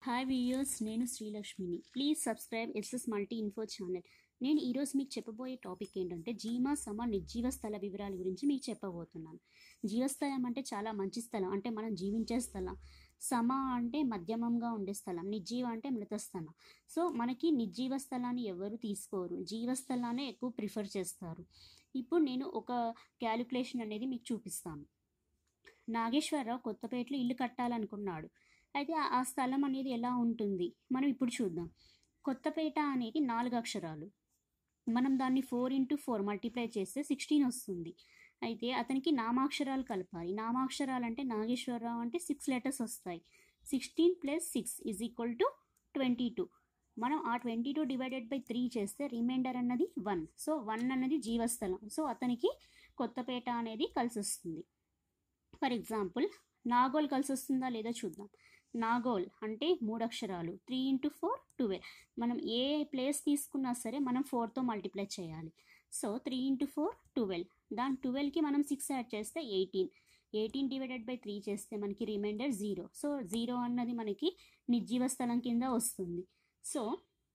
Hi viewers, నేను శ్రీలక్ష్మిని. Please subscribe SS multi info channel. నేను ఈరోజు మీకు చెప్పబోయే టాపిక్ ఏంటంటే జీమ సమ నిర్జీవ స్థల వివరాల గురించి మీకు చెప్పబోతున్నాను. జీవస్థలం అంటే చాలా మంచి స్థలం, అంటే మనం జీవించే స్థలం. సమ అంటే మధ్యమంగా ఉండే స్థలం, నిర్జీవ అంటే మృత స్థలం. సో మనకి నిర్జీవ స్థలాన్ని ఎవరు తీసుకోరు, జీవస్థలాన్ని ఎక్కువ ప్రిఫర్ చేస్తారు. ఇప్పుడు నేను ఒక క్యాలిక్యులేషన్ అనేది మీకు చూపిస్తాను. నాగేశ్వరరావు కొత్తపేటలో ఇల్లు కట్టాలనుకున్నాడు. అయితే ఆ స్థలం అనేది ఎలా ఉంటుంది మనం ఇప్పుడు చూద్దాం. కొత్తపేట అనేది 4 అక్షరాలు. మనం దాన్ని 4 × 4 మల్టిప్లై చేస్తే 16 వస్తుంది. అయితే అతనికి నామాక్షరాలు కలపాలి. నామాక్షరాలు అంటే నాగేశ్వరరావు అంటే 6 లెటర్స్ వస్తాయి. 16 + 6 = 22. మనం ఆ 22 డివైడెడ్ బై 3 చేస్తే రిమైండర్ అన్నది 1. సో 1 అన్నది జీవస్థలం. సో అతనికి కొత్తపేట అనేది కలిసి వస్తుంది. ఫర్ ఎగ్జాంపుల్, నాగోల్ కలిసి వస్తుందా లేదా చూద్దాం. నాగోల్ అంటే 3 అక్షరాలు. 3 × 4 12. మనం ఏ ప్లేస్ తీసుకున్నా సరే మనం 4తో మల్టిప్లై చేయాలి. సో 3 × 4 12. దాని 12కి మనం 6 యాడ్ చేస్తే 18. 18 డివైడెడ్ బై 3 చేస్తే మనకి రిమైండర్ 0. సో 0 అన్నది మనకి నిర్జీవ స్థలం కింద వస్తుంది. సో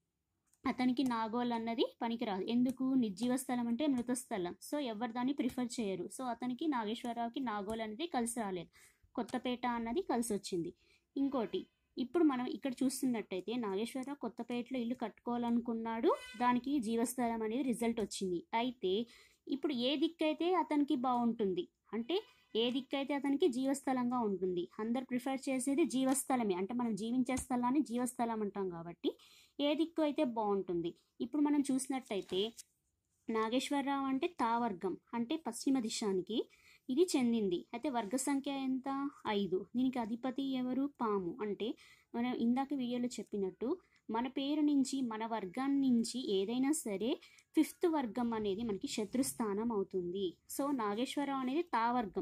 అతనికి నాగోల్ అన్నది పనికిరాదు. ఎందుకు? నిర్జీవ స్థలం అంటే మృత స్థలం. సో ఎవరు దాన్ని ప్రిఫర్ చేయరు. సో అతనికి నాగేశ్వరరావుకి నాగోల్ అనేది కలిసి రాలేదు, కొత్తపేట అన్నది కలిసి వచ్చింది. ఇంకోటి, ఇప్పుడు మనం ఇక్కడ చూస్తున్నట్టయితే నాగేశ్వరరావు కొత్తపేటలో ఇల్లు కట్టుకోవాలనుకున్నాడు, దానికి జీవస్థలం అనేది రిజల్ట్ వచ్చింది. అయితే ఇప్పుడు ఏ దిక్కైతే అతనికి బాగుంటుంది, అంటే ఏ దిక్కైతే అతనికి జీవస్థలంగా ఉంటుంది. అందరు ప్రిఫర్ చేసేది జీవస్థలమే, అంటే మనం జీవించే స్థలాన్ని జీవస్థలం అంటాం కాబట్టి ఏ దిక్కు అయితే బాగుంటుంది. ఇప్పుడు మనం చూసినట్టయితే నాగేశ్వరరావు అంటే తావర్గం, అంటే పశ్చిమ దిశానికి ఇది చెందింది. అయితే వర్గ సంఖ్య ఎంత? 5. దీనికి అధిపతి ఎవరు? పాము. అంటే మనం ఇందాక వీడియోలో చెప్పినట్టు మన పేరు నుంచి, మన వర్గం నుంచి ఏదైనా సరే 5th వర్గం అనేది మనకి శత్రుస్థానం అవుతుంది. సో నాగేశ్వరరావు అనేది తావర్గం.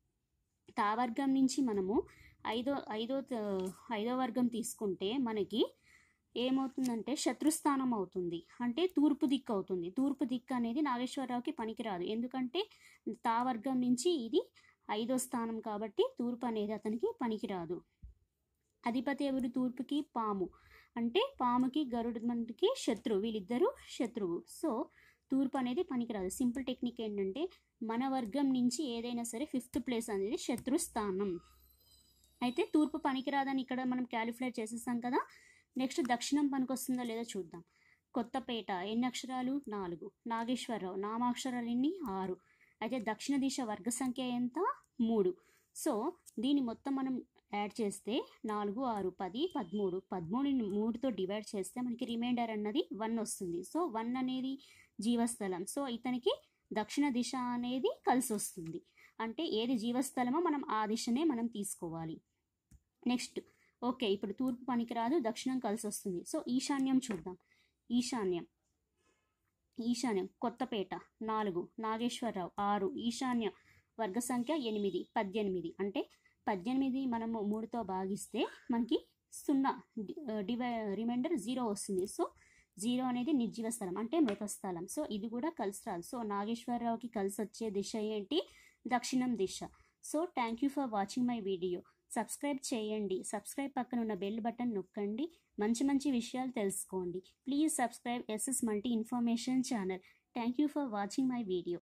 తావర్గం నుంచి మనము ఐదో వర్గం తీసుకుంటే మనకి ఏమవుతుందంటే శత్రుస్థానం అవుతుంది, అంటే తూర్పు దిక్కు అవుతుంది. తూర్పు దిక్కు అనేది నాగేశ్వరరావుకి పనికిరాదు, ఎందుకంటే తావర్గం నుంచి ఇది 5వ స్థానం కాబట్టి తూర్పు అనేది అతనికి పనికిరాదు. అధిపతి ఎవరు తూర్పుకి? పాము. అంటే పాముకి గరుడుకి శత్రువు, వీళ్ళిద్దరూ శత్రువు. సో తూర్పు అనేది పనికిరాదు. సింపుల్ టెక్నిక్ ఏంటంటే మన వర్గం నుంచి ఏదైనా సరే 5th ప్లేస్ అనేది శత్రుస్థానం. అయితే తూర్పు పనికిరాదని ఇక్కడ మనం క్యాలిక్యులేట్ చేసేసాం కదా. నెక్స్ట్ దక్షిణం పనికొస్తుందో లేదో చూద్దాం. కొత్తపేట ఎన్ని అక్షరాలు? 4. నాగేశ్వరరావు నామాక్షరాలు ఎన్ని? 6. అయితే దక్షిణ దిశ వర్గ సంఖ్య ఎంత? 3. సో దీన్ని మొత్తం మనం యాడ్ చేస్తే 4, 6, 10, 13. 13ని 3తో డివైడ్ చేస్తే మనకి రిమైండర్ అన్నది 1 వస్తుంది. సో 1 అనేది జీవస్థలం. సో ఇతనికి దక్షిణ దిశ అనేది కలిసి వస్తుంది. అంటే ఏది జీవస్థలమో మనం ఆ దిశనే మనం తీసుకోవాలి. నెక్స్ట్, ఓకే, ఇప్పుడు తూర్పు పనికిరాదు, దక్షిణం కలిసి వస్తుంది. సో ఈశాన్యం చూద్దాం. ఈశాన్యం కొత్తపేట 4, నాగేశ్వరరావు 6, ఈశాన్య వర్గ సంఖ్య 8, 18. అంటే 18 మనము 3తో భాగిస్తే మనకి 0 రిమైండర్ 0 వస్తుంది. సో 0 అనేది నిర్జీవ స్థలం, అంటే మృత స్థలం. సో ఇది కూడా కలిసి రాదు. సో నాగేశ్వరరావుకి కలిసి వచ్చే దిశ ఏంటి? దక్షిణం దిశ. So thank you for watching my video. Subscribe చేయండి. సబ్స్క్రైబ్ పక్కన ఉన్న బెల్ బటన్ నొక్కండి. మంచి విషయాలు తెలుసుకోండి. Please subscribe SS multi information channel. Thank you for watching my video.